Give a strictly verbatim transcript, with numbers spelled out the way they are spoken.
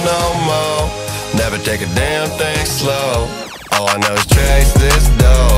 no more. Never take a damn thing slow. All I know is chase this dough.